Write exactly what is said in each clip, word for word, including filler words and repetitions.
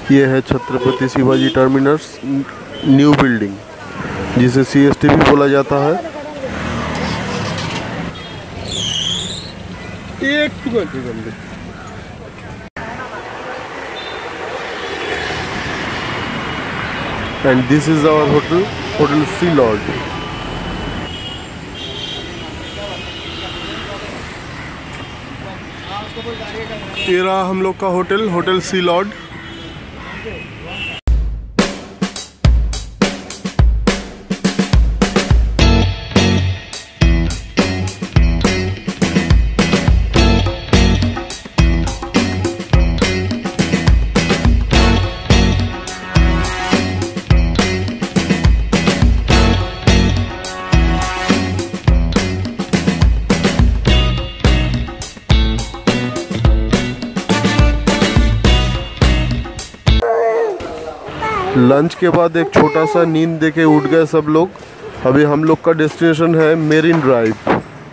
ये है Chhatrapati Shivaji terminus new building, जिसे सी एस टी भी बोला जाता है। एक and this is our hotel, hotel sea lord. ये रहा हम लोग का होटल, होटल सी लॉर्ड। लंच के बाद एक छोटा सा नींद देके उठ गए सब लोग। अभी हम लोग का डेस्टिनेशन है मेरिन ड्राइव।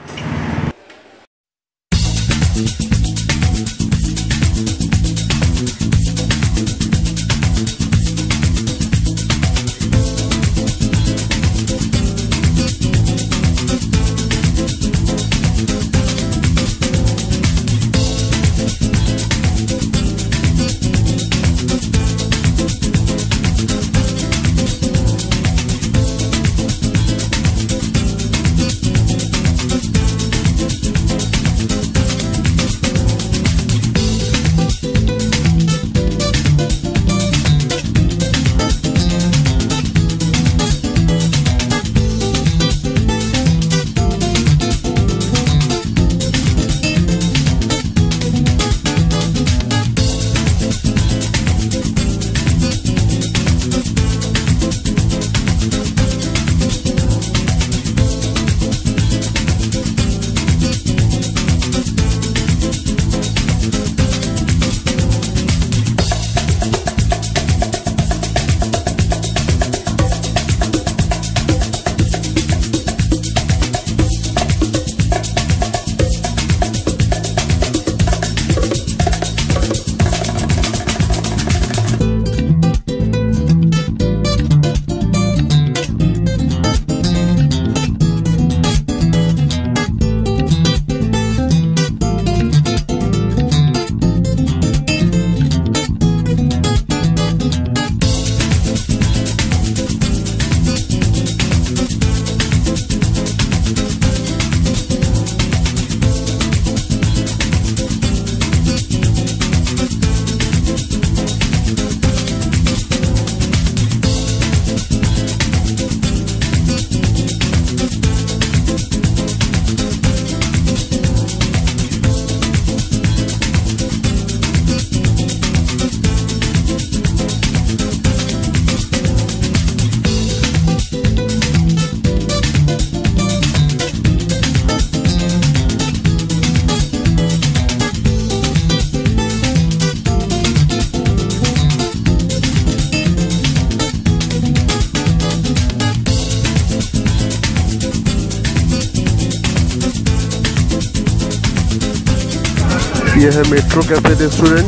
यह है मेट्रो कैफे रेस्टोरेंट।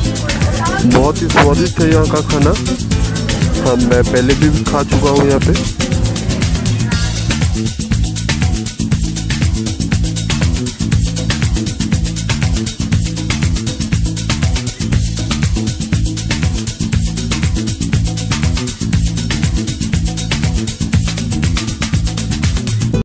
बहुत ही स्वादिष्ट है यहाँ का खाना। हाँ, मैं पहले भी खा चुका हूँ यहाँ पे।